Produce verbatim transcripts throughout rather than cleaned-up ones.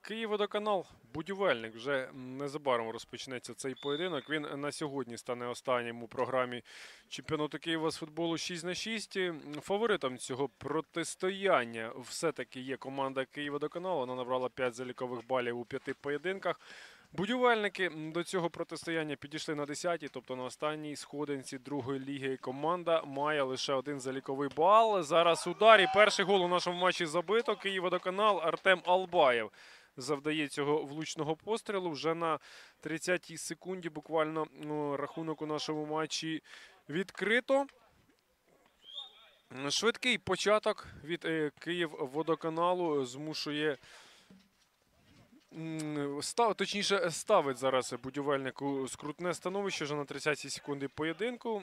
Київводоканал, будівельник. Вже незабаром розпочнеться цей поєдинок. Він на сьогодні стане останнім у програмі чемпіонату Києва з футболу шість на шість. Фаворитом цього протистояння все-таки є команда Київводоканалу. Вона набрала п'ять залікових балів у п'яти поєдинках. Будівельники до цього протистояння підійшли на десятій, тобто на останній сходинці другої ліги. Команда має лише один заліковий бал. Зараз удар і перший гол у нашому матчі забито. Київводоканал, Артем Албаєв завдає цього влучного пострілу. Вже на тридцятій секунді буквально ну, рахунок у нашому матчі відкрито. Швидкий початок від е, Київводоканалу змушує... Став, точніше, ставить зараз будівельнику скрутне становище вже на тридцятій секунді поєдинку.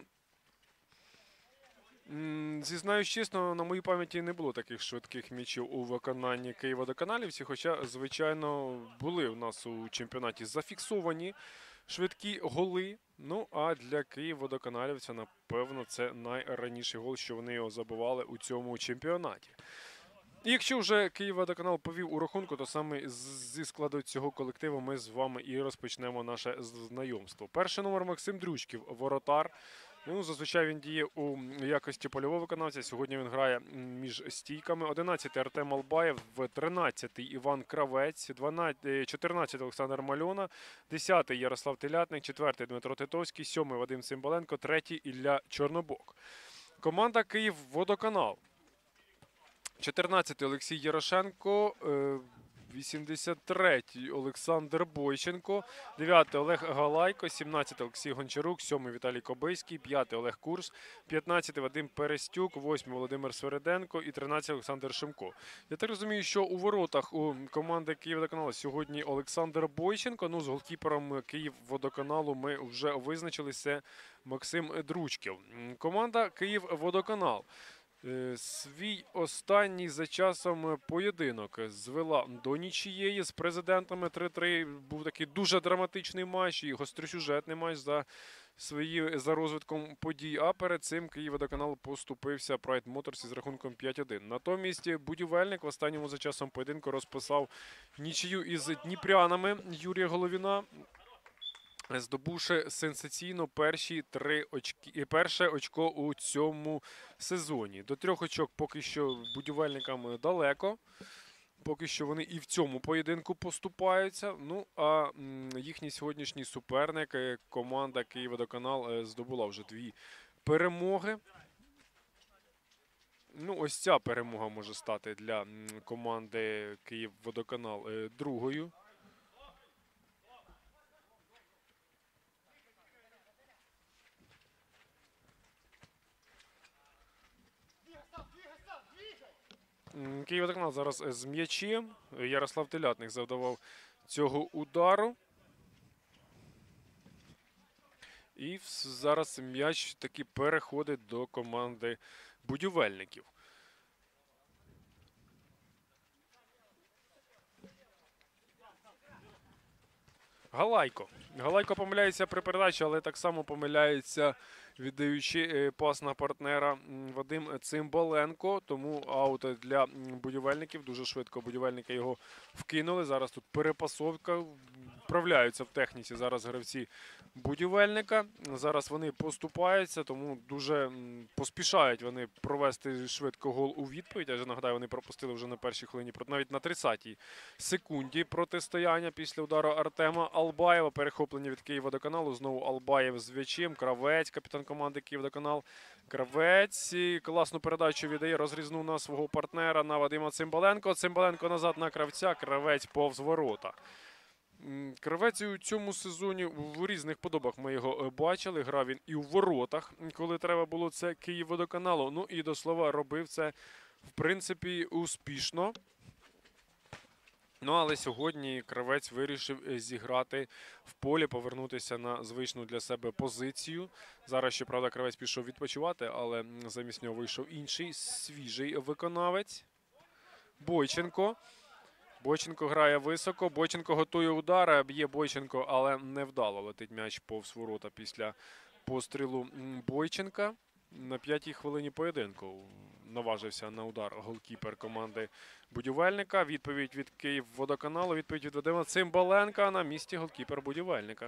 Зізнаюсь чесно, на моїй пам'яті не було таких швидких м'ячів у виконанні Київводоканалівців, хоча, звичайно, були у нас у чемпіонаті зафіксовані швидкі голи. Ну, а для Київводоканалівця, напевно, це найраніший гол, що вони його забивали у цьому чемпіонаті. І якщо вже Київводоканал повів у рахунку, то саме зі складу цього колективу ми з вами і розпочнемо наше знайомство. Перший номер Максим Дрючків, воротар. Ну, зазвичай він діє у якості польового виконавця. Сьогодні він грає між стійками. одинадцятий Артем Албаєв, тринадцятий Іван Кравець, чотирнадцятий Олександр Мальона, десятий Ярослав Телятник, четвертий Дмитро Титовський, сьомий Вадим Цимбаленко, третій Ілля Чорнобок. Команда Київводоканал. чотирнадцятий Олексій Ярошенко, вісімдесят третій Олександр Бойченко, дев'ятий Олег Галайко, сімнадцятий Олексій Гончарук, сьомий Віталій Кобийський, п'ятий Олег Курс, п'ятнадцятий Вадим Перестюк, восьмий Володимир Свериденко і тринадцятий Олександр Шимко. Я так розумію, що у воротах у команди Київводоканалу сьогодні Олександр Бойченко. Ну, з голкіпером Київводоканалу ми вже визначилися, Максим Дрючків. Команда Київводоканал свій останній за часом поєдинок звела до нічиєї з Президентами три три. Був такий дуже драматичний матч і гостросюжетний матч за, свої, за розвитком подій. А перед цим Київводоканал поступився Pride Motors із рахунком п'ять один. Натомість будівельник в останньому за часом поєдинку розписав нічию із дніпрянами Юрія Головіна, здобувши сенсаційно перші три очки, перше очко у цьому сезоні. До трьох очок поки що будівельникам далеко. Поки що вони і в цьому поєдинку поступаються. Ну, а їхній сьогоднішній суперник, команда Київводоканал, здобула вже дві перемоги. Ну, ось ця перемога може стати для команди Київводоканал другою. Київводоканал зараз з м'ячем. Ярослав Телятник завдавав цього удару. І зараз м'яч таки переходить до команди будівельників. Галайко. Галайко помиляється при передачі, але так само помиляється, віддаючи пас на партнера Вадим Цимбаленко. Тому аут для будівельників. Дуже швидко будівельники його вкинули. Зараз тут перепасовка. Вправляються в техніці зараз гравці будівельника. Зараз вони поступаються, тому дуже поспішають вони провести швидко гол у відповідь. Я ж нагадаю, вони пропустили вже на першій хвилині, навіть на тридцятій секунді протистояння після удару Артема Албаєва. Перехоплення від Київводоканалу. Знову Албаєв з м'ячем. Кравець, капітан команди Київводоканал. Кравець класну передачу віддає, розрізнув на свого партнера, на Вадима Цимбаленко. Цимбаленко назад на Кравця. Кравець повз ворота. Кравець у цьому сезоні в різних подобах ми його бачили. Грав він і у воротах, коли треба було це Київводоканалу. Ну і, до слова, робив це, в принципі, успішно. Ну, але сьогодні Кравець вирішив зіграти в полі, повернутися на звичну для себе позицію. Зараз, щоправда, Кравець пішов відпочивати, але замість нього вийшов інший, свіжий виконавець. Бойченко. Бойченко грає високо. Бойченко готує удар, б'є Бойченко, але невдало летить м'яч повз ворота після пострілу Бойченка на п'ятій хвилині поєдинку. наважився на удар голкіпер команди Будівельника. Відповідь від Київводоканалу, відповідь від Вадима Цимбаленка. На місці голкіпер Будівельника.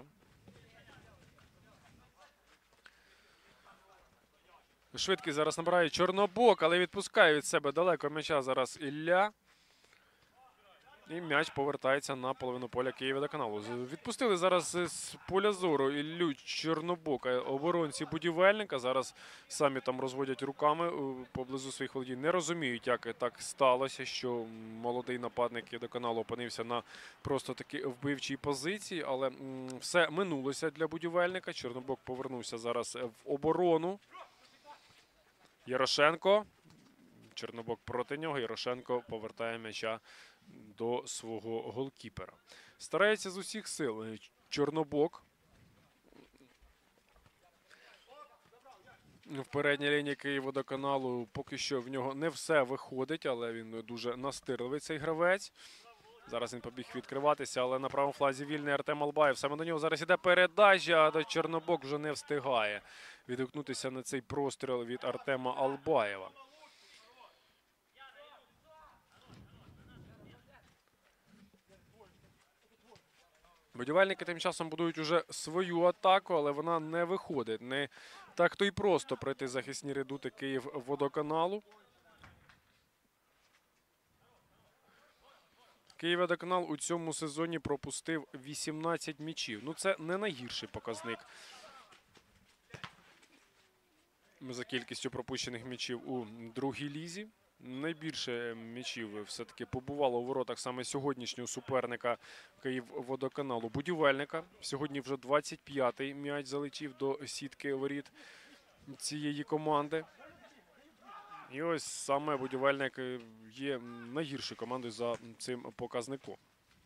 Швидкість зараз набирає Чорнобок, але відпускає від себе далеко м'яча зараз Ілля. І м'яч повертається на половину поля Київводоканалу. Відпустили зараз з поля зору Іллю Чорнобока оборонці Будівельника. Зараз самі там розводять руками поблизу своїх володінь. Не розуміють, як так сталося, що молодий нападник Водоканалу опинився на просто таки вбивчій позиції. Але все минулося для Будівельника. Чорнобок повернувся зараз в оборону. Ярошенко. Чорнобок проти нього. Ярошенко повертає м'яча до свого голкіпера. Старається з усіх сил Чорнобок. В передній лінії Київводоканалу поки що в нього не все виходить, але він дуже настирливий, цей гравець. Зараз він побіг відкриватися, але на правому флазі вільний Артем Албаєв. Саме до нього зараз іде передача, а Чорнобок вже не встигає відгукнутися на цей простріл від Артема Албаєва. Будівельники тим часом будують уже свою атаку, але вона не виходить. Не так-то й просто пройти захисні редути Київводоканалу. Київводоканал у цьому сезоні пропустив вісімнадцять м'ячів. Ну, це не найгірший показник за кількістю пропущених м'ячів у другій лізі. Найбільше м'ячів все-таки побувало у воротах саме сьогоднішнього суперника Київводоканалу Будівельника. Сьогодні вже двадцять п'ятий м'яч залетів до сітки воріт цієї команди. І ось саме Будівельник є найгіршою командою за цим показником.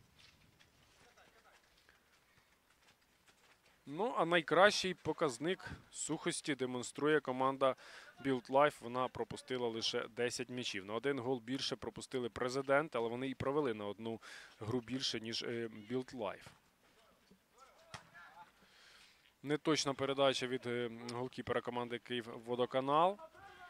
Ну, а найкращий показник сухості демонструє команда Build Life. Вона пропустила лише десять м'ячів. На один гол більше пропустили Президент, але вони і провели на одну гру більше, ніж Build Life. Неточна передача від голкіпера команди Київводоканал.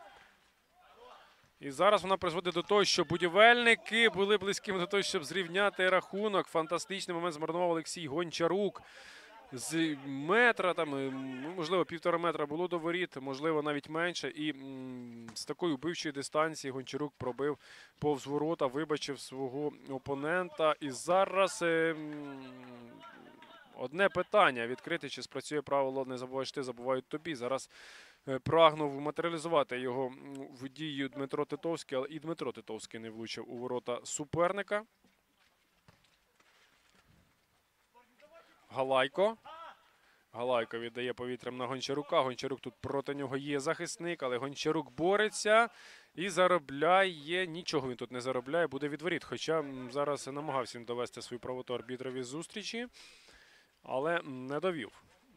І зараз вона призводить до того, що будівельники були близькими до того, щоб зрівняти рахунок. Фантастичний момент змарнував Олексій Гончарук. З метра, там, можливо, півтора метра було до воріт, можливо, навіть менше. І м, з такої вбивчої дистанції Гончарук пробив повз ворота, вибачив свого опонента. І зараз е, м, одне питання відкрите, чи спрацює правило «не забуваєш ти, забувають тобі». Зараз е, прагнув матеріалізувати його в дію Дмитро Титовський, але і Дмитро Титовський не влучив у ворота суперника. Галайко. Галайко віддає повітрям на Гончарука. Гончарук тут проти нього є захисник, але Гончарук бореться і заробляє. Нічого він тут не заробляє, буде від воріт. Хоча зараз намагався він довести свою правоту арбітрові зустрічі, але не довів.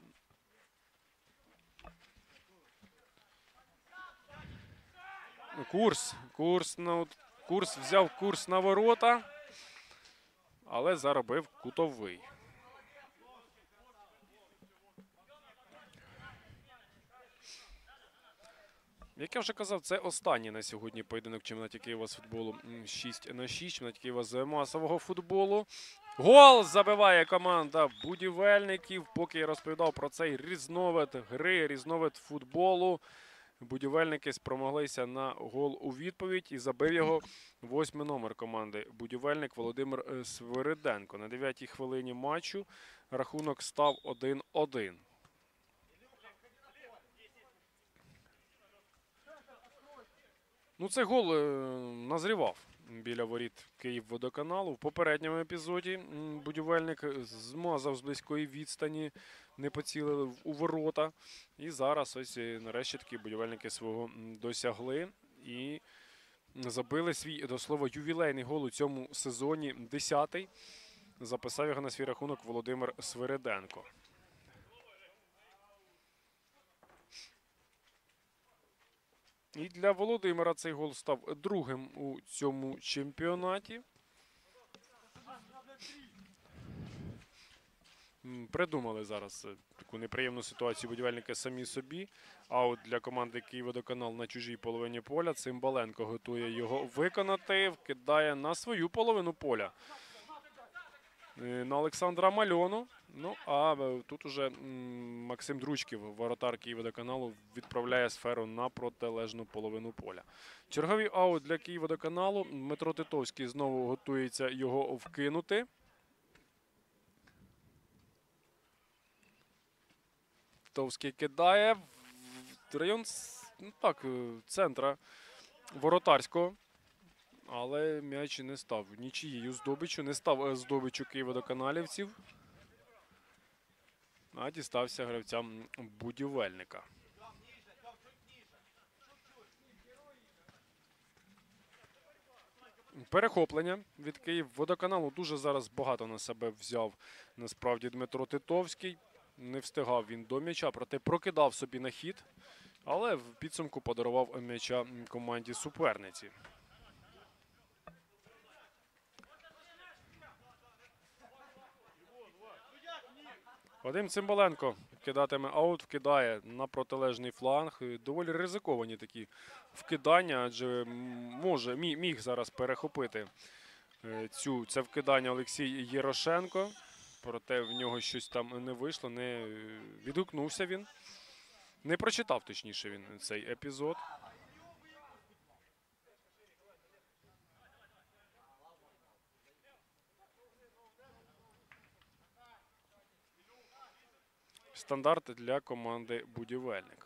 Курс. Курс, на... Курс взяв курс на ворота, але заробив кутовий. Як я вже казав, це останній на сьогодні поєдинок в чемпіонаті Києва з футболу шість на шість, чемпіонаті Києва з масового футболу. Гол забиває команда Будівельників. Поки я розповідав про цей різновид гри, різновид футболу, Будівельники спромоглися на гол у відповідь і забив його восьмий номер команди Будівельник Володимир Свириденко. На дев'ятій хвилині матчу рахунок став один один. Ну, цей гол е, назрівав біля воріт Київводоканалу. В попередньому епізоді Будівельник змазав з близької відстані, не поцілили у ворота. І зараз ось нарешті таки Будівельники свого досягли і забили свій, до слова, ювілейний гол у цьому сезоні, десятий. Записав його на свій рахунок Володимир Свириденко. І для Володимира цей гол став другим у цьому чемпіонаті. м, придумали зараз е, таку неприємну ситуацію будівельники самі собі. Аут для команди «Київводоканал» на чужій половині поля. Цимбаленко готує його виконати, вкидає на свою половину поля. Е, На Олександра Мальону. Ну, а е, тут уже м, Максим Дручків, воротар «Київводоканалу», відправляє сферу на протилежну половину поля. Черговий аут для «Київводоканалу». Дмитро Титовський знову готується його вкинути. Титовський кидає в район с- ну, так, е, центра воротарського. Але м'яч не став нічією здобиччю, не став е, здобиччю «Київводоканалівців», а дістався гравцям будівельника. Перехоплення від «Київводоканалу». Дуже зараз багато на себе взяв насправді Дмитро Титовський. Не встигав він до м'яча, проте прокидав собі на хід, але в підсумку подарував м'яча команді суперниці. Вадим Цимбаленко кидатиме аут, вкидає на протилежний фланг. Доволі ризиковані такі вкидання, адже може, міг зараз перехопити е, цю, це вкидання Олексій Єрошенко. Проте в нього щось там не вийшло, не відгукнувся він. Не прочитав, точніше, він цей епізод. Стандарт для команди «Будівельник».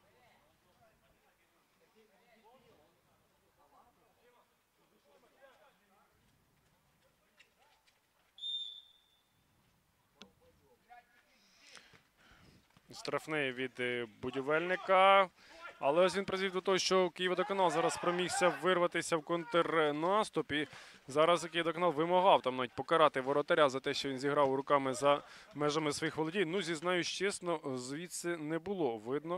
Штрафний від е, будівельника. Але ось він призвів до того, що «Київводоканал» зараз спромігся вирватися в контрнаступ. І зараз «Київводоканал» вимагав там навіть покарати воротаря за те, що він зіграв руками за межами своїх володінь. Ну, зізнаюсь чесно, звідси не було видно,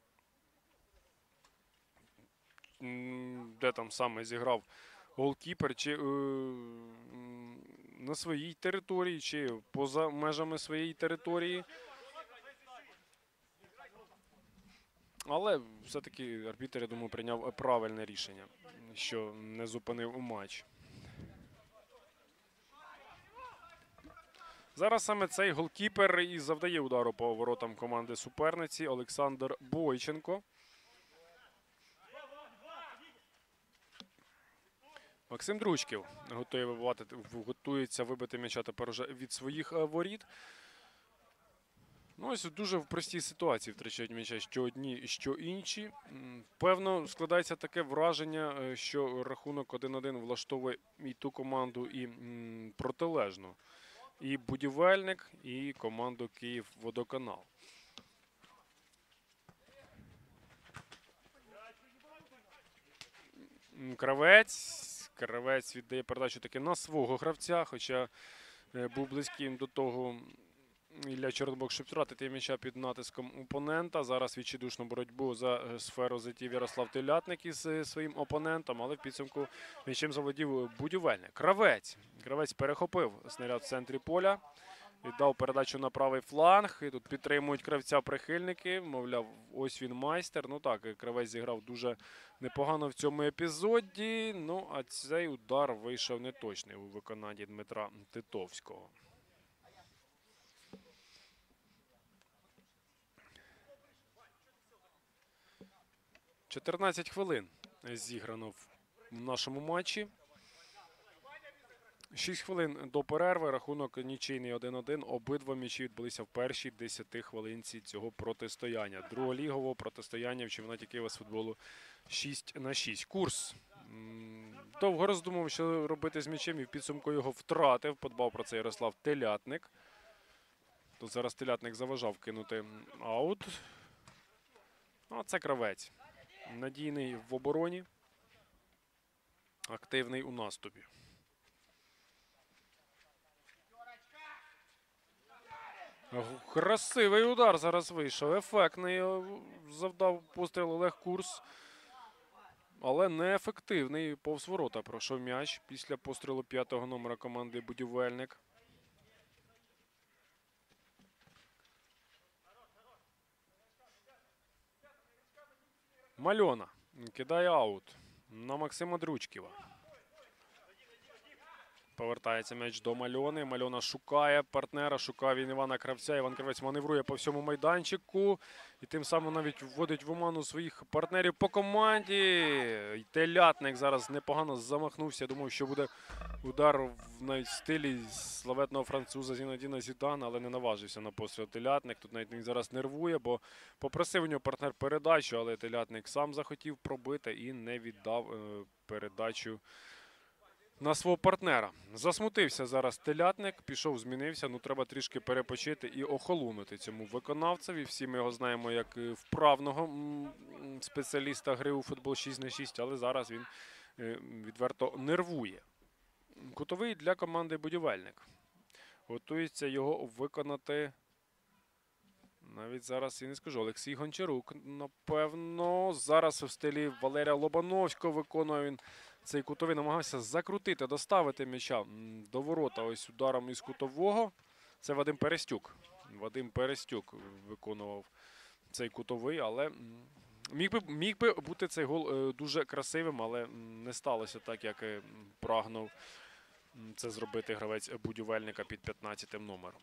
м, де там саме зіграв голкіпер, чи е, м, на своїй території, чи поза межами своєї території. Але все-таки арбітр, я думаю, прийняв правильне рішення, що не зупинив матч. Зараз саме цей голкіпер і завдає удару по воротам команди суперниці Олександр Бойченко. Максим Дручків готує вибивати, готується вибити м'яча тепер вже від своїх воріт. Ну, ось дуже в простій ситуації втрачають м'яча що одні, що інші. Певно, складається таке враження, що рахунок один-один влаштовує і ту команду, і м, протилежну. І будівельник, і команду «Київводоканал». Кравець. Кравець віддає передачу таки на свого гравця, хоча був близьким до того Ілля Чорнобок, щоб втратити м'яча під натиском опонента. Зараз відчайдушну боротьбу за сферу затів Ярослав Телятник із своїм опонентом, але в підсумку м'ячем заволодів будівельник. Кравець. Кравець перехопив снаряд в центрі поля. Віддав передачу на правий фланг. І тут підтримують кравця прихильники. Мовляв, ось він майстер. Ну так, Кравець зіграв дуже непогано в цьому епізоді. Ну, а цей удар вийшов неточний у виконанні Дмитра Титовського. чотирнадцять хвилин зіграно в нашому матчі. шість хвилин до перерви, рахунок нічийний один-один. Обидва м'ячі відбулися в першій десяти хвилинці цього протистояння. Друголігового протистояння в чемпіонаті Києва з футболу шість на шість. Курс довго роздумав, що робити з м'ячем, і в підсумку його втратив. Подбав про це Ярослав Телятник. Тут зараз Телятник заважав кинути аут. А це Кравець. Надійний в обороні, активний у наступі. Красивий удар зараз вийшов. Ефектний. Завдав постріл Олег Курс. Але неефективний. Повз ворота пройшов м'яч після пострілу п'ятого номера команди «Будівельник». Мальона кидає аут на Максима Дрючківа. Повертається м'яч до Мальони. Мальона шукає партнера, шукає він Івана Кравця. Іван Кравець маневрує по всьому майданчику. І тим самим навіть вводить в оману своїх партнерів по команді. І Телятник зараз непогано замахнувся. Думав, що буде удар в навіть стилі славетного француза Зінедіна Зідана, але не наважився на постріл Телятник. Тут навіть він зараз нервує, бо попросив у нього партнер передачу, але Телятник сам захотів пробити і не віддав е, передачу на свого партнера. Засмутився зараз Телятник, пішов, змінився. Ну, треба трішки перепочити і охолонути цьому виконавцеві. Всі ми його знаємо як вправного спеціаліста гри у футбол шість на шість, але зараз він відверто нервує. Кутовий для команди «Будівельник». Готується його виконати, навіть зараз і не скажу, Олексій Гончарук. Напевно, зараз в стилі Валерія Лобановського виконує він цей кутовий, намагався закрутити, доставити м'яча до ворота ось ударом із кутового. Це Вадим Перестюк. Вадим Перестюк виконував цей кутовий, але міг би, міг би бути цей гол дуже красивим, але не сталося так, як прагнув це зробити гравець Будівельника під п'ятнадцятим номером.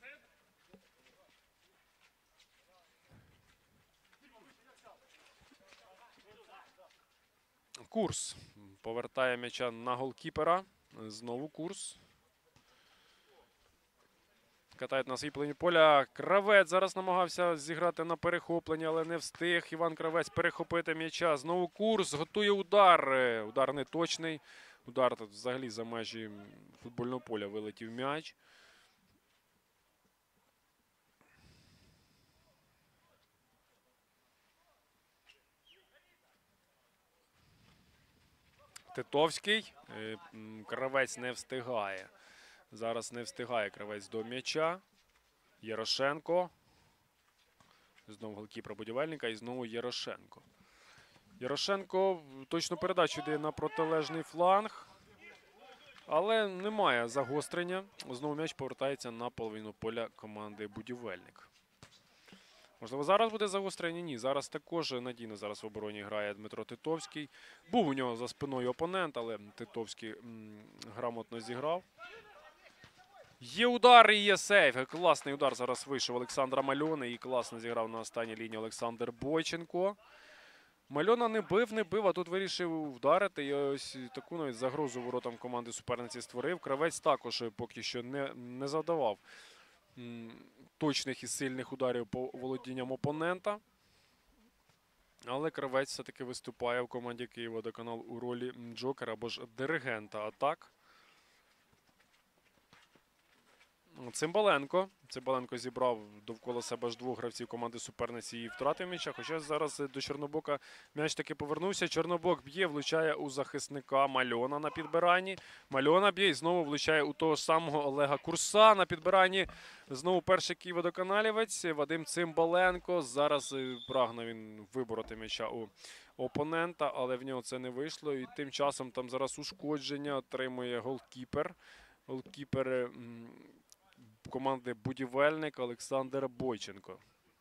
Курс повертає м'яча на голкіпера. Знову Курс. Катають на свій половині поля. Кравець зараз намагався зіграти на перехопленні, але не встиг. Іван Кравець перехопити м'яча. Знову Курс готує удар. Удар не точний. Удар тут взагалі за межі футбольного поля вилетів м'яч. Титовський. Кравець не встигає. Зараз не встигає Кравець до м'яча. Ярошенко. Знову голкіпер Будівельника і знову Ярошенко. Ярошенко точну передачу йде на протилежний фланг. Але немає загострення. Знову м'яч повертається на половину поля команди Будівельник. Можливо, зараз буде загострення? Ні. Зараз також надійно зараз в обороні грає Дмитро Титовський. Був у нього за спиною опонент, але Титовський м, грамотно зіграв. Є удар і є сейф. Класний удар зараз вийшов Олександра Мальони. І класно зіграв на останній лінії Олександр Бойченко. Мальона не бив, не бив, а тут вирішив вдарити. І ось таку навіть загрозу воротам команди суперниці створив. Кравець також поки що не, не завдавав м, точних і сильних ударів по володінням опонента. Але Кравець все-таки виступає в команді Київводоканал у ролі джокера або ж диригента атак. Цимбаленко. Цимбаленко зібрав довкола себе аж двох гравців команди суперниці і втратив м'яча. Хоча зараз до Чорнобока м'яч таки повернувся. Чорнобок б'є, влучає у захисника Мальона на підбиранні. Мальона б'є і знову влучає у того ж самого Олега Курса на підбиранні. Знову перший Київводоканалівець Вадим Цимбаленко. Зараз прагне він вибороти м'яча у опонента, але в нього це не вийшло. І тим часом там зараз ушкодження отримує голкіпер. Голкіпер команди Будівельник Олександр Бойченко.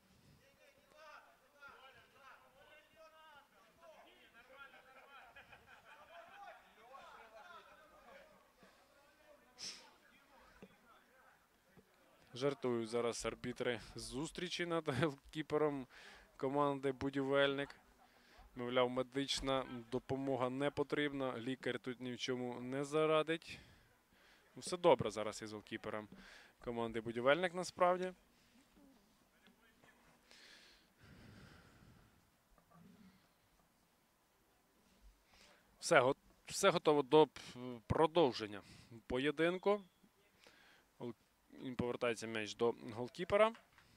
Жартують зараз арбітри зустрічі над голкіпером команди Будівельник. Мовляв, медична допомога не потрібна, лікар тут ні в чому не зарадить. Все добре зараз із голкіпером команди Будівельник насправді. Все, все готово до продовження поєдинку. Він повертається м'яч до голкіпера.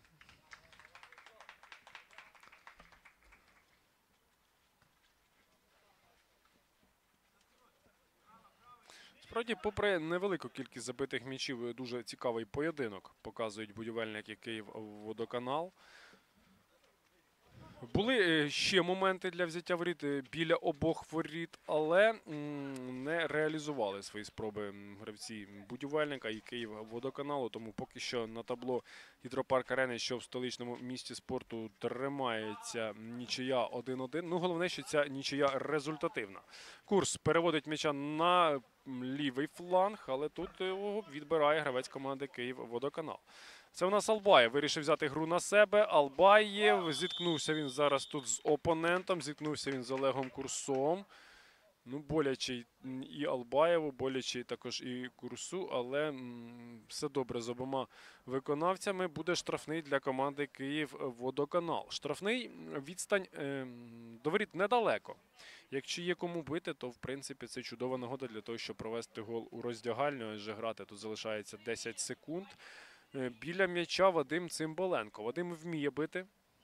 Справді, попри невелику кількість забитих м'ячів, дуже цікавий поєдинок показують Будівельник і Київводоканал. Були е, ще моменти для взяття воріт е, біля обох воріт, але м, не реалізували свої спроби м, гравці будівельника і Київводоканалу. Тому поки що на табло Гідропарк Арени, що в столичному місті спорту, тримається нічия один один. Ну, головне, що ця нічия результативна. Курс переводить м'яча на м, лівий фланг, але тут його відбирає гравець команди Київводоканал. Це у нас Албаєв вирішив взяти гру на себе. Албаєв, зіткнувся він зараз тут з опонентом, зіткнувся він з Олегом Курсом. Ну, болячий і Албаєву, болячий також і Курсу, але м, все добре з обома виконавцями. Буде штрафний для команди Київводоканал. Штрафний відстань е, до воріт недалеко. Якщо є кому бити, то в принципі це чудова нагода для того, щоб провести гол у роздягальню, адже грати тут залишається десять секунд. Біля м'яча Вадим Цимбаленко. Вадим вміє бити.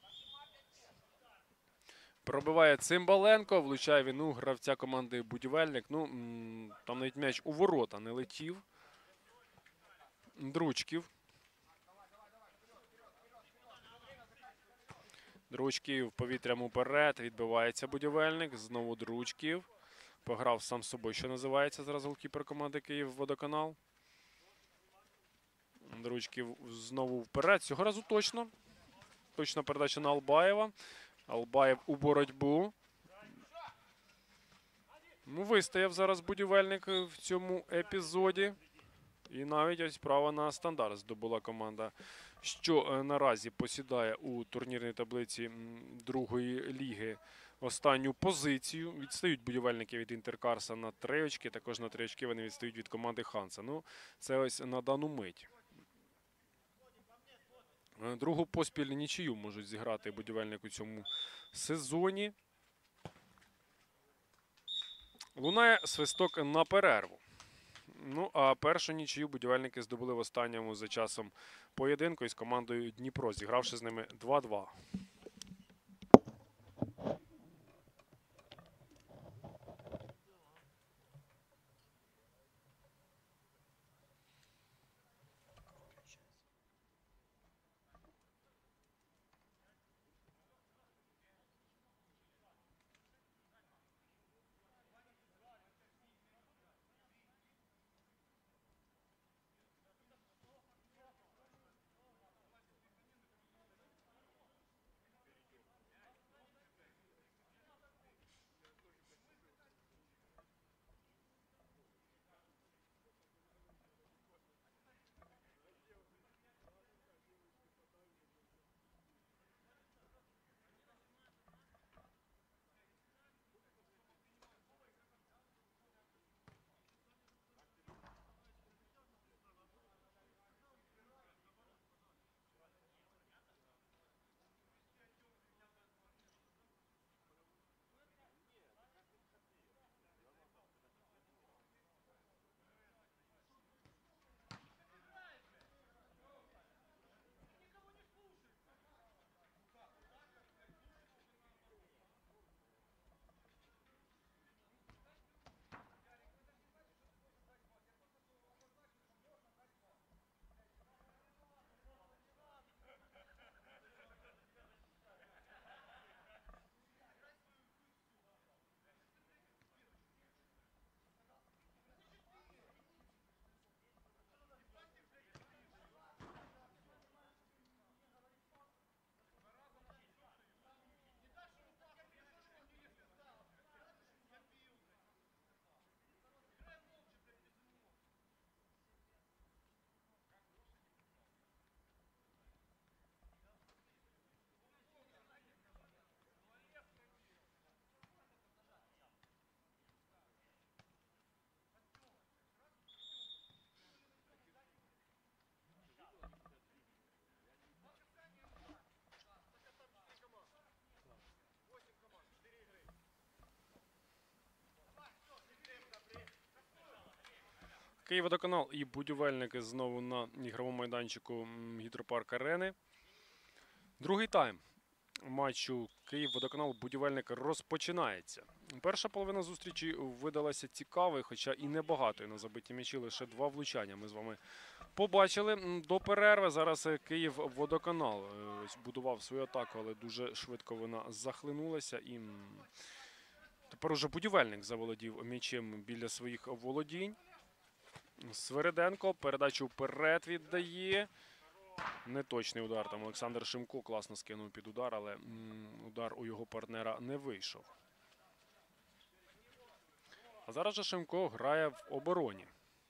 Пробиває Цимбаленко, влучає він у гравця команди Будівельник. Ну, там навіть м'яч у ворота не летів. Дручків. Дручків повітрям уперед. Відбивається Будівельник. Знову Дручків. Пограв сам з собою, що називається зараз голкіпер команди Київводоканал. Дручків знову вперед. Цього разу точно. Точна передача на Албаєва. Албаєв у боротьбу. Ну, вистояв зараз будівельник в цьому епізоді. І навіть ось право на стандарт здобула команда, що наразі посідає у турнірній таблиці другої ліги останню позицію. Відстають будівельники від Інтеркарса на три очки. Також на три очки вони відстають від команди Ханса. Ну, це ось на дану мить. Другу поспіль нічию можуть зіграти будівельник у цьому сезоні. Лунає свисток на перерву. Ну, а першу нічию будівельники здобули в останньому за часом поєдинку із командою Дніпро, зігравши з ними два-два. Київводоканал і будівельники знову на ігровому майданчику Гідропарк Арени. Другий тайм матчу Київводоканал будівельник розпочинається. Перша половина зустрічі видалася цікавою, хоча і небагатою на забиті м'ячі, лише два влучання ми з вами побачили м, до перерви. Зараз е, Київ водоканал е, ось будував свою атаку, але дуже швидко вона захлинулася. І м, тепер уже будівельник заволодів м'ячем біля своїх володінь. Свериденко передачу вперед віддає. Неточний удар. Там Олександр Шимко класно скинув під удар, але м, удар у його партнера не вийшов. А зараз же Шимко грає в обороні.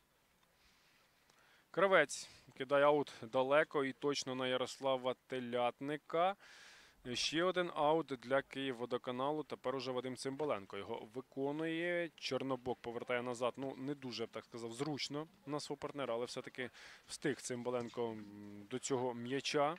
Кравець кидає аут далеко і точно на Ярослава Телятника. Ще один аут для Київводоканалу. Тепер уже Вадим Цимбаленко його виконує. Чорнобок повертає назад. Ну, не дуже, я б так сказав, зручно на свого партнера, але все-таки встиг Цимбаленко м, до цього м'яча.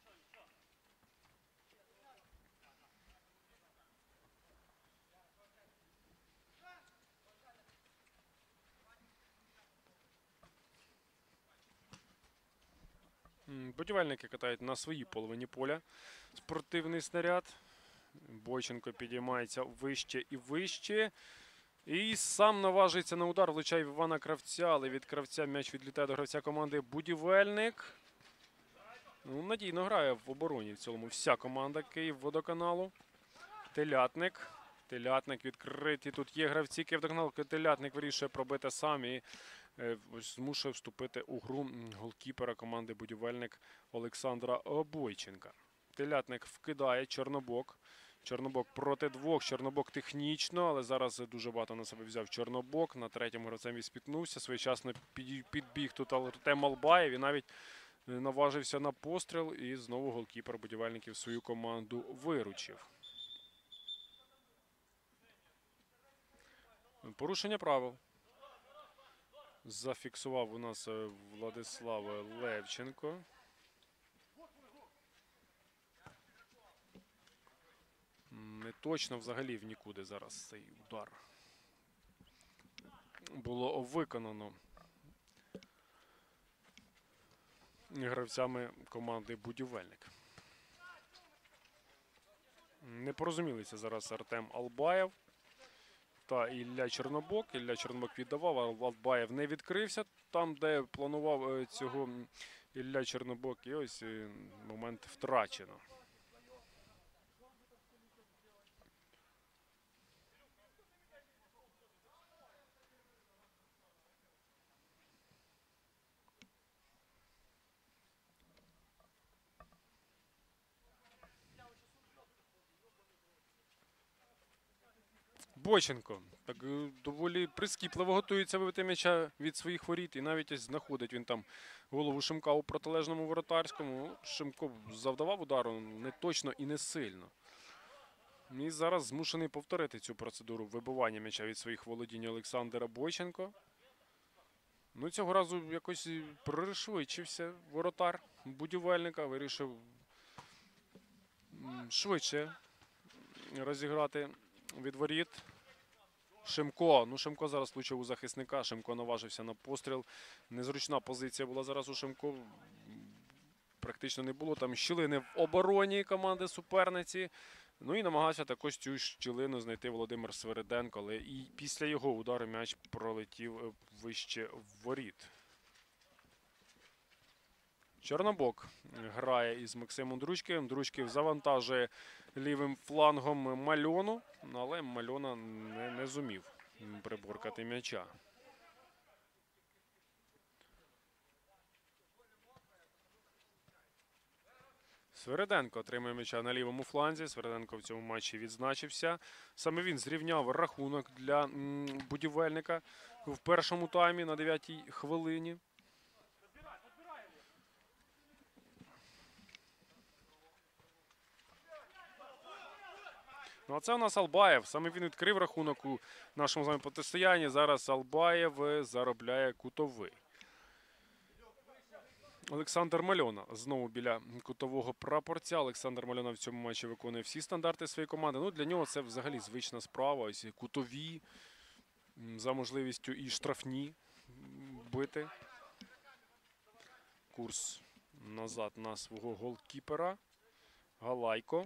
М, Будівельники катають на своїй половині поля спортивний снаряд. Бойченко підіймається вище і вище. І сам наважується на удар, влучає в Івана Кравця, але від Кравця м'яч відлітає до гравця команди Будівельник. Ну, надійно грає в обороні в цілому вся команда Київводоканалу. Телятник. Телятник відкритий. Тут є гравці Київводоканалу. Телятник вирішує пробити сам і е, ось змушує вступити у гру голкіпера команди Будівельник Олександра Бойченка. Телятник вкидає Чорнобок. Чорнобок проти двох. Чорнобок технічно, але зараз дуже багато на себе взяв Чорнобок. На третьому гравцем він спіткнувся. Своєчасно під- підбіг тут Артем Албаєв і навіть наважився на постріл. І знову голкіпер Будівельників свою команду виручив. Порушення правил. Зафіксував у нас е, Владислав Левченко. Не точно взагалі в нікуди зараз цей удар було виконано гравцями команди Будівельник. Не порозумілися зараз Артем Албаєв та Ілля Чорнобок. Ілля Чорнобок віддавав, а Албаєв не відкрився там, де планував е, цього Ілля Чорнобок. І ось е, момент втрачено. Бойченко так е, доволі прискіпливо готується вибити м'яча від своїх воріт. І навіть ось знаходить він там голову Шимка у протилежному воротарському. Шимко завдавав удару не точно і не сильно. І зараз змушений повторити цю процедуру вибивання м'яча від своїх володінь Олександра Бойченко. Ну, цього разу якось і пришвидшився воротар Будівельника. Вирішив м, швидше розіграти від воріт. Шимко. Ну, Шимко зараз влучив у захисника. Шимко наважився на постріл. Незручна позиція була зараз у Шимко. Практично не було там щілини в обороні команди суперниці. Ну і намагався також цю щілину знайти Володимир Свериденко, але і після його удару м'яч пролетів вище в воріт. Чорнобок грає із Максимом Дручківим. Дручків завантажує лівим флангом Мальону, але Мальона не, не зумів приборкати м'яча. Свериденко отримує м'яча на лівому фланзі. Свериденко в цьому матчі відзначився. Саме він зрівняв рахунок для м, Будівельника в першому таймі на дев'ятій хвилині. Ну, а це у нас Албаєв. Саме він відкрив рахунок у нашому з вами протистоянні. Зараз Албаєв заробляє кутовий. Олександр Мальона знову біля кутового прапорця. Олександр Мальона в цьому матчі виконує всі стандарти своєї команди. Ну, для нього це взагалі звична справа. Ось кутові, за можливістю і штрафні бити. Курс назад на свого голкіпера. Галайко.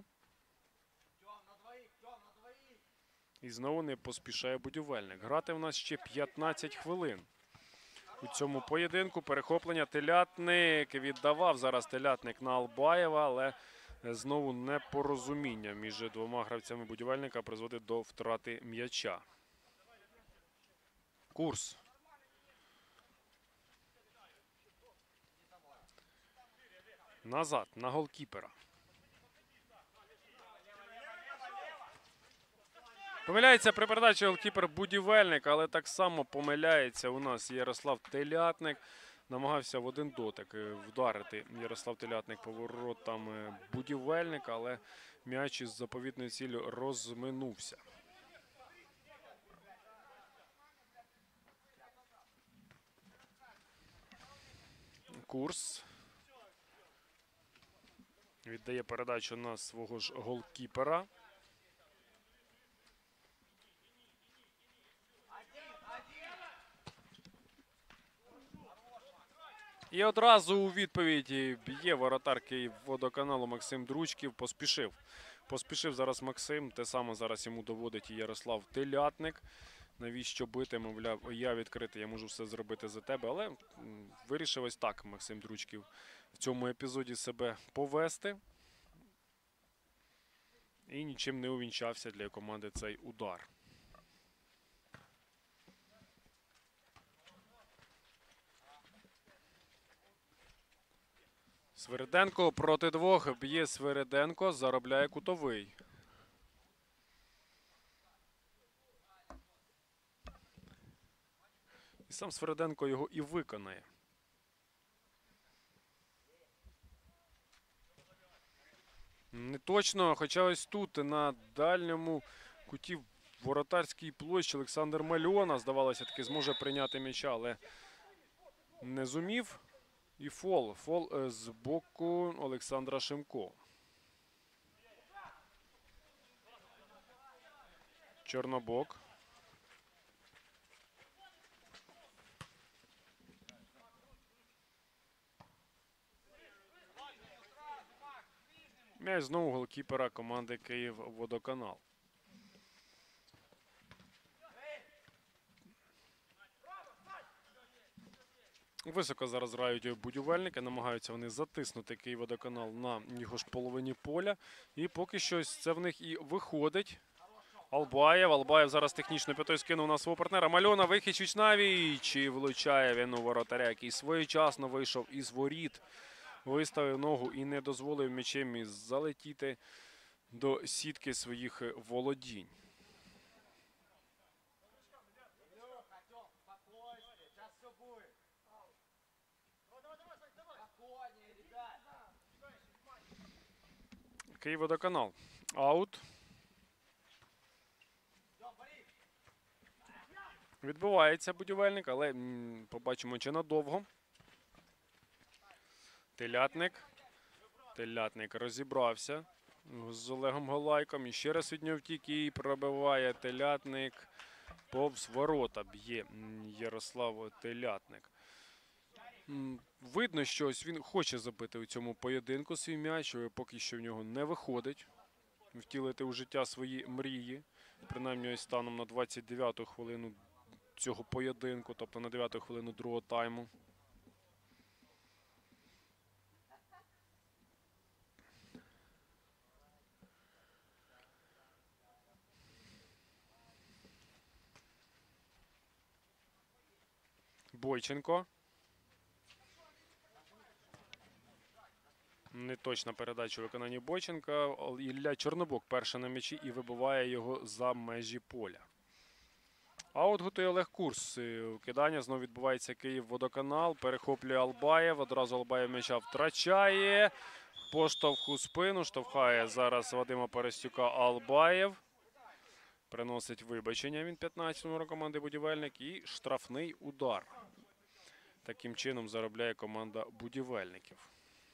І знову не поспішає Будівельник. Грати в нас ще п'ятнадцять хвилин. у цьому поєдинку. Перехоплення. Телятник віддавав зараз Телятник на Албаєва, але знову непорозуміння між двома гравцями Будівельника призводить до втрати м'яча. Курс. Назад, на голкіпера. Помиляється при передачі голкіпер Будівельник, але так само помиляється у нас Ярослав Телятник. Намагався в один дотик вдарити Ярослав Телятник по воротам Будівельника, але м'яч із заповітною ціллю розминувся. Курс. Віддає передачу на свого ж голкіпера. І одразу у відповіді б'є воротар Київводоканалу Максим Дручків. Поспішив. Поспішив зараз Максим. Те саме зараз йому доводить і Ярослав Телятник. Навіщо бити? Мовляв, я відкритий, я можу все зробити за тебе. Але вирішив ось так Максим Дручків в цьому епізоді себе повести. І нічим не увінчався для команди цей удар. Свириденко проти двох. Б'є Свириденко, заробляє кутовий. І сам Свириденко його і виконає. Не точно, хоча ось тут на дальньому куті воротарській площі Олександр Мальона, здавалося, таки зможе прийняти м'яча, але не зумів. І фол. Фол з боку Олександра Шимко. Чорнобок. М'яч знову голкіпера команди Київводоканал. Високо зараз грають будівельники, намагаються вони затиснути Київводоканал на його ж половині поля. І поки що це в них і виходить. Албаєв. Албаєв зараз технічно п'ятою скинув на свого партнера. Мальона, вихід віч-навіч. І влучає він у воротаря, який своєчасно вийшов із воріт. Виставив ногу і не дозволив м'ячем залетіти до сітки своїх володінь. Київводоканал. Аут. Відбувається будівельник, але м, побачимо, чи надовго. Телятник. Телятник розібрався з Олегом Галайком. І ще раз від нього втік і пробиває Телятник. Повз ворота б'є Ярослав Телятник. Видно, що ось він хоче забити у цьому поєдинку свій м'яч, поки що в нього не виходить втілити у життя свої мрії. Принаймні ось станом на двадцять дев'яту хвилину цього поєдинку, тобто на дев'яту хвилину другого тайму. Бойченко. Неточна передача у виконанні Бойченка. Ілля Чорнобок перший на м'ячі і вибиває його за межі поля. А от готує Олег Курс. Кидання знову відбувається Київводоканал. Перехоплює Албаєв. Одразу Албаєв м'яча втрачає. Поштовх у спину. Штовхає зараз Вадима Парастюка Албаєв. Приносить вибачення він п'ятнадцятого номеру команди Будівельник. І штрафний удар. Таким чином заробляє команда будівельників.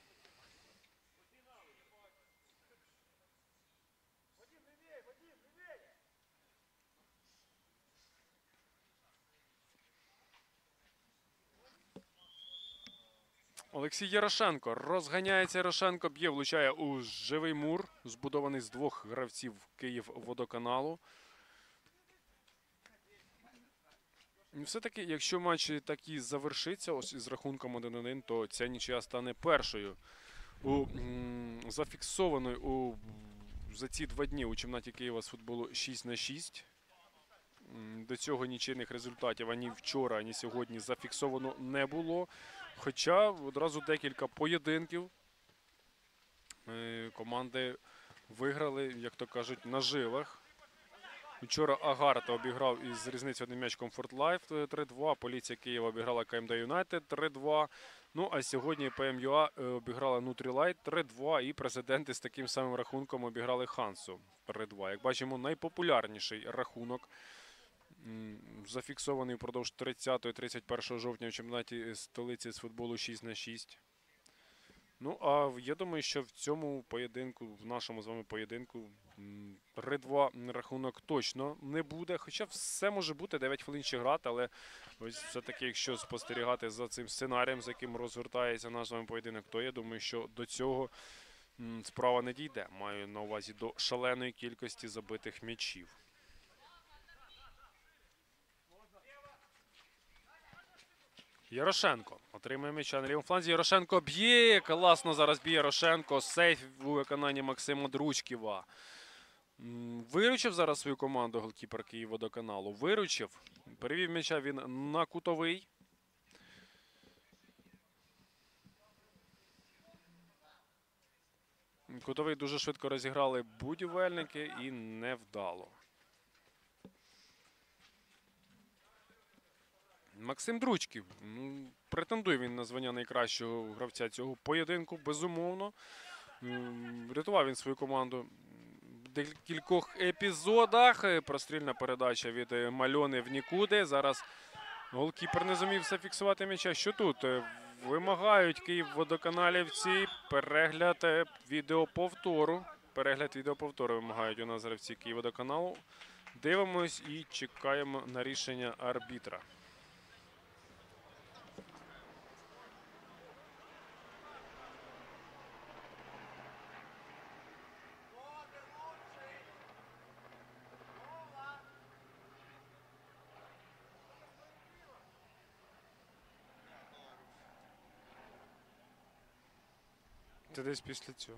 Олексій Ярошенко. Розганяється Ярошенко, б'є, влучає у живий мур, збудований з двох гравців Київводоканалу. І все-таки, якщо матч такий завершиться ось із рахунком один один, то ця нічия стане першою у м, зафіксованою у за ці два дні у чемпіонаті Києва з футболу шість на шість. М, До цього нічийних результатів ані вчора, ані сьогодні зафіксовано не було. Хоча одразу декілька поєдинків е, команди виграли, як то кажуть, на жилах. Вчора Агарта обіграв із різницею одним м'ячком Фортлайф три два. Поліція Києва обіграла КМД Юнайтед три два. Ну, а сьогодні ПМЮА обіграла Нутрілайт три два. І президенти з таким самим рахунком обіграли Хансу три два. Як бачимо, найпопулярніший рахунок зафіксований впродовж тридцятого - тридцять першого жовтня в чемпіонаті столиці з футболу шість на шість. Ну, а я думаю, що в цьому поєдинку, в нашому з вами поєдинку, три два рахунок точно не буде. Хоча все може бути, дев'ять хвилин ще грати, але ось все-таки, якщо спостерігати за цим сценарієм, за яким розгортається наш з вами поєдинок, то я думаю, що до цього справа не дійде. Маю на увазі до шаленої кількості забитих м'ячів. Ярошенко отримує м'яча на лівому фланзі. Ярошенко б'є. Класно зараз б'є Ярошенко. Сейф у виконанні Максима Дручківа. Виручив зараз свою команду голкіпер Київводоканалу. Виручив. Перевів м'яча він на кутовий. Кутовий дуже швидко розіграли будівельники і невдало. Максим Дручків. Ну, претендує він на звання найкращого гравця цього поєдинку, безумовно. Рятував він свою команду в декількох епізодах. Прострільна передача від Мальони в нікуди. Зараз голкіпер не зумів зафіксувати м'яча. Що тут? Вимагають Київводоканалівці перегляд відеоповтору. Перегляд відеоповтору вимагають у нас гравці Київводоканалу. Дивимось і чекаємо на рішення арбітра. Це десь після цього.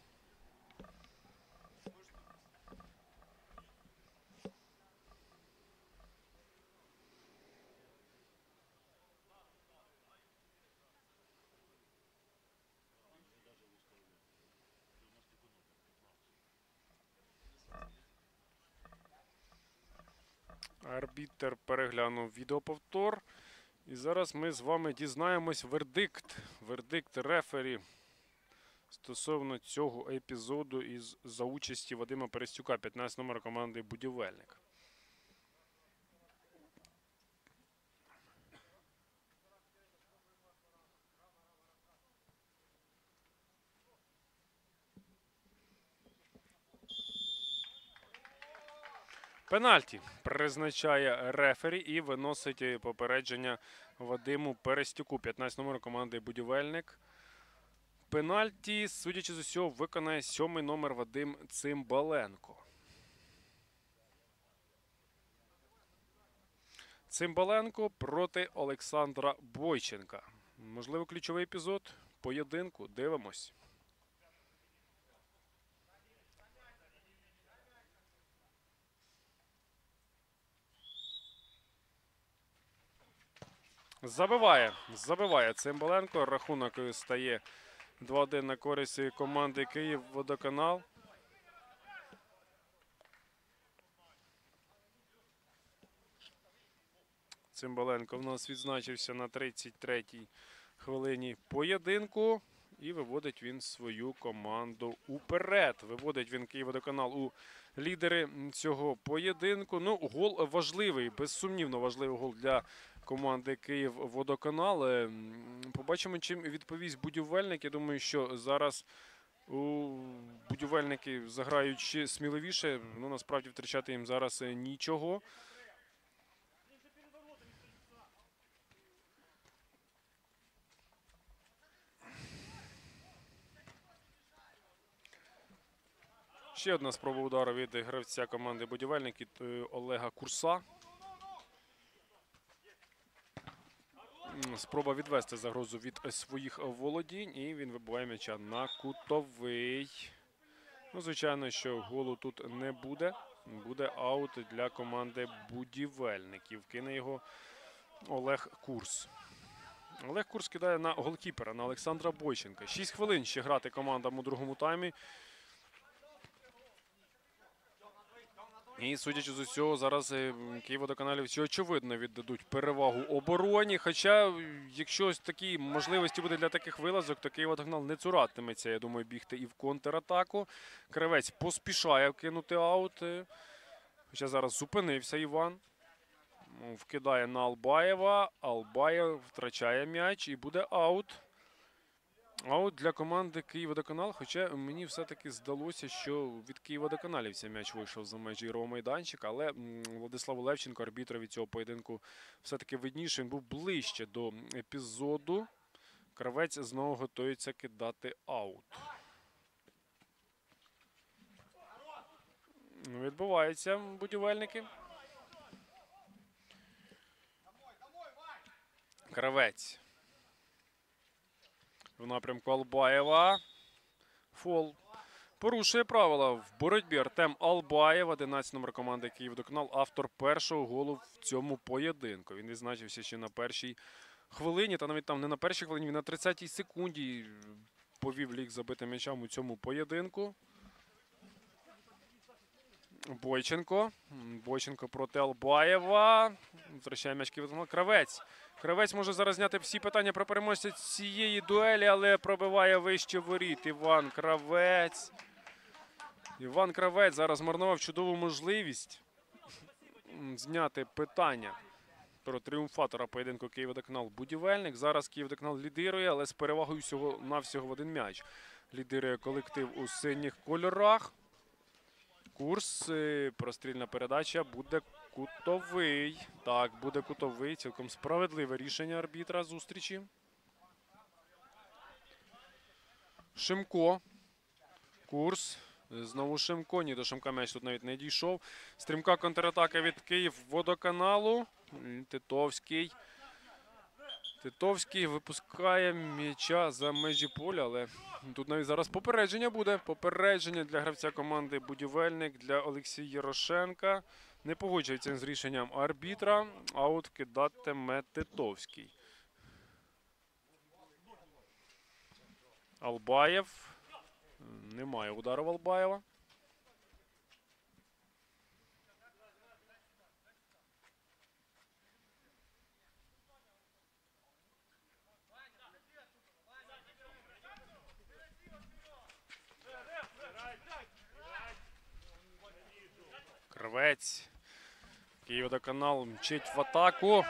Арбітер переглянув відеоповтор. І зараз ми з вами дізнаємось вердикт. Вердикт рефері стосовно цього епізоду із за участі Вадима Перестюка, п'ятнадцятий номер команди «Будівельник». Пенальті призначає рефері і виносить попередження Вадиму Перестюку, п'ятнадцятий номер команди «Будівельник». Пенальті, судячи з усього, виконає сьомий номер Вадим Цимбаленко. Цимбаленко проти Олександра Бойченка. Можливо, ключовий епізод поєдинку. Дивимось. Забиває. Забиває Цимбаленко. Рахунок стає два один на користь команди Київводоканал. Цимбаленко в нас відзначився на тридцять третій хвилині поєдинку. І виводить він свою команду уперед. Виводить він Київводоканал у лідери цього поєдинку. Ну, гол важливий, безсумнівно важливий гол для команди Київводоканал. Побачимо, чим відповість будівельник. Я думаю, що зараз у будівельники заграють ще сміливіше. Ну, насправді втрачати їм зараз нічого. Ще одна спроба удару від гравця команди «Будівельники» Олега Курса. Спроба відвести загрозу від своїх володінь. І він вибиває м'яча на кутовий. Ну, звичайно, що голу тут не буде. Буде аут для команди будівельників. Кине його Олег Курс. Олег Курс кидає на голкіпера, на Олександра Бойченка. Шість хвилин ще грати командам у другому таймі. І, судячи з усього, зараз київводоканалівці очевидно віддадуть перевагу обороні. Хоча, якщо ось такі можливості буде для таких вилазок, то Київводоканал не цуратиметься, я думаю, бігти і в контратаку. Кравець поспішає вкинути аут. Хоча зараз зупинився Іван. Вкидає на Албаєва. Албаєв втрачає м'яч і буде аут. Аут для команди Київводоканал, хоча мені все-таки здалося, що від Київводоканалівця м'яч вийшов за межі ігрового майданчика, але Владиславу Левченко, арбітрові цього поєдинку, все-таки видніше, він був ближче до епізоду. Кравець знову готується кидати аут. Відбуваються будівельники. Кравець. В напрямку Албаєва. Фол. Порушує правила в боротьбі Артем Албаєв, одинадцятий номер команди Київводоканал, автор першого голу в цьому поєдинку. Він відзначився ще на першій хвилині, та навіть там не на першій хвилині, він на тридцятій секунді повів лік забитим м'ячам у цьому поєдинку. Бойченко. Бойченко проти Албаєва. Втрачає м'яч Київводоканал. Кравець. Кравець може зараз зняти всі питання про переможця цієї дуелі, але пробиває вище воріт. Іван Кравець. Іван Кравець зараз марнував чудову можливість зняти питання про тріумфатора поєдинку Київводоканал будівельник. Зараз Київводоканал лідирує, але з перевагою всього навсього в один м'яч. Лідирує колектив у синіх кольорах. Курс, прострільна передача, буде кутовий. Так, буде кутовий. Цілком справедливе рішення арбітра зустрічі. Шимко. Курс. Знову Шимко. Ні, до Шимка м'яч тут навіть не дійшов. Стрімка контратака від Київводоканалу. Титовський. Титовський випускає м'яча за межі поля, але тут навіть зараз попередження буде. Попередження для гравця команди будівельник, для Олексія Ярошенка. Не погоджується з рішенням арбітра. Аут кидатиме Титовський. Албаєв. Немає удару в Албаєва. Кравець. Київводоканал мчить в атаку.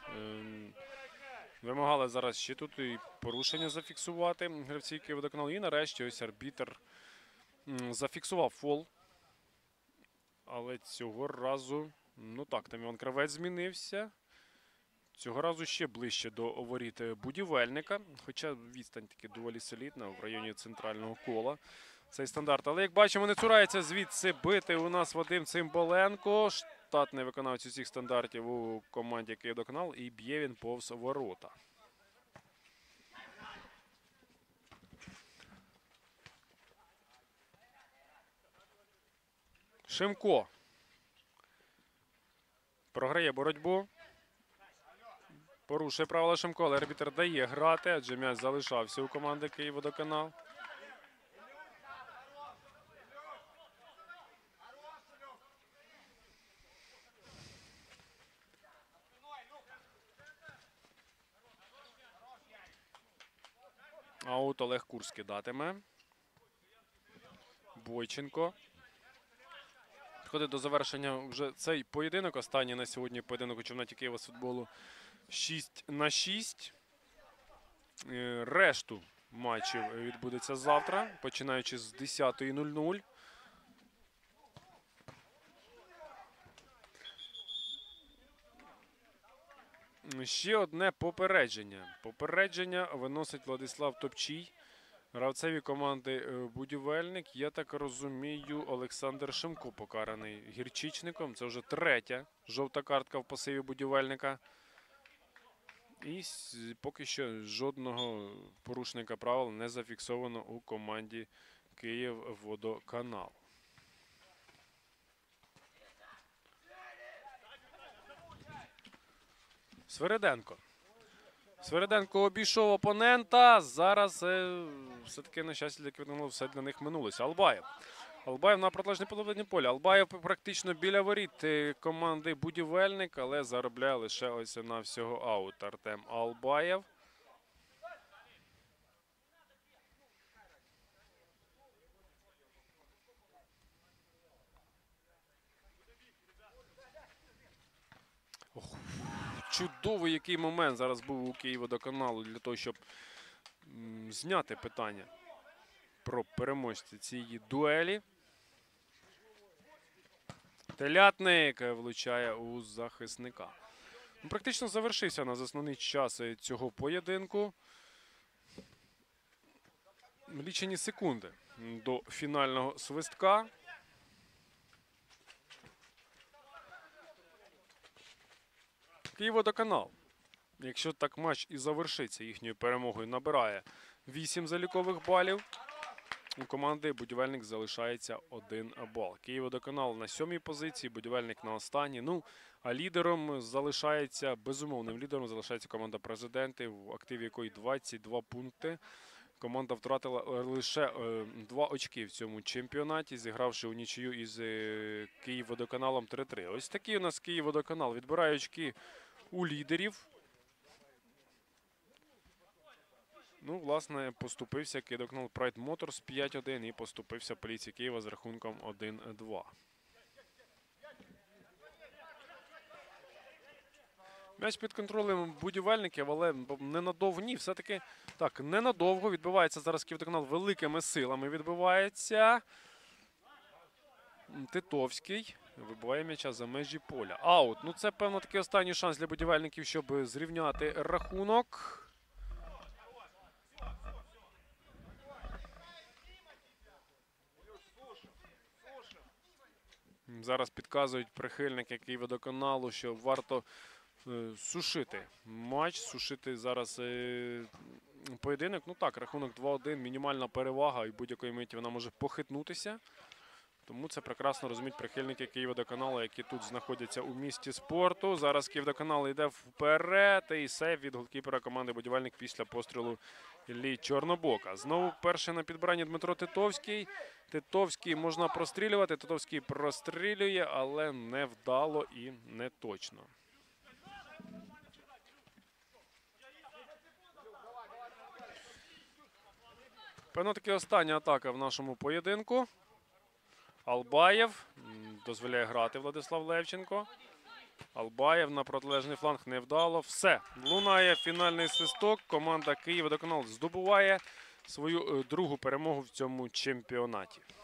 Вимагали зараз ще тут і порушення зафіксувати гравці Київводоканалу. І нарешті ось арбітр зафіксував фол. Але цього разу, ну так, там Іван Кравець змінився. Цього разу ще ближче до воріт будівельника. Хоча відстань таки доволі солідна в районі центрального кола. Цей стандарт. Але, як бачимо, не цурається звідси бити у нас Вадим Цимбаленко. Штатний виконавець усіх стандартів у команді Київводоканал. І б'є він повз ворота. Шимко. Програє боротьбу. Порушує правила Шимко, але арбітр дає грати, адже м'яч залишався у команди Київводоканал. Аут Олег Курс кидатиме. Бойченко. Підходить до завершення вже цей поєдинок. Останній на сьогодні поєдинок у чемпіонаті Києва з футболу шість на шість. Решту матчів відбудеться завтра, починаючи з десятої нуль нуль. Ще одне попередження. Попередження виносить Владислав Топчій. Гравцеві команди будівельник, я так розумію, Олександр Шимко покараний гірчичником. Це вже третя жовта картка в пасиві будівельника. І с- поки що жодного порушника правил не зафіксовано у команді Київводоканал. Свириденко. Свириденко обійшов опонента. Зараз е, все-таки, на щастя, для Квітного все для них минулося. Албаєв. Албаєв на протилежній половині поля. Албаєв практично біля воріт е, команди Будівельник, але заробляє лише ось на всього аут. Артем Албаєв. Ох, чудовий який момент зараз був у Київводоканалу для того, щоб м, зняти питання про переможця цієї дуелі. Телятник влучає у захисника. Ну, практично завершився на основний час цього поєдинку. Лічені секунди до фінального свистка. Київводоканал, якщо так матч і завершиться їхньою перемогою, набирає вісім залікових балів. У команди Будівельник залишається один бал. Київводоканал на сьомій позиції, Будівельник на останній. Ну, а лідером залишається, безумовним лідером залишається команда Президенти, в активі якої двадцять два пункти. Команда втратила лише е, два очки в цьому чемпіонаті, зігравши у нічию із е, Київводоканалом три-три. Ось такий у нас Київводоканал. Відбирає очки у лідерів. Ну, власне, поступився Київводоканал Pride Motors п'ять один і поступився Поліції Києва з рахунком один-два. М'яч під контролем будівельників, але ненадовго, ні, все-таки, так, ненадовго відбивається зараз Київводоканал великими силами відбивається. Титовський вибиває м'яча за межі поля. Аут. Ну, це, певно, такий останній шанс для будівельників, щоб зрівняти рахунок. Зараз підказують прихильники Київводоканалу, що варто е, сушити матч, сушити зараз е, поєдинок. Ну так, рахунок два-один, мінімальна перевага і будь-якої миті вона може похитнутися. Тому це прекрасно розуміють прихильники Київводоканалу, які тут знаходяться у місті спорту. Зараз Київводоканал йде вперед і сейв від голкіпера команди Будівельник після пострілу Іллі Чорнобока. Знову перший на підбиранні Дмитро Титовський. Титовський можна прострілювати, Титовський прострілює, але не вдало і не точно. Певно, таки остання атака в нашому поєдинку. Албаєв дозволяє грати Владислав Левченко. Албаєв на протилежний фланг невдало. Все. Лунає фінальний свисток. Команда Київводоканал здобуває свою другу перемогу в цьому чемпіонаті.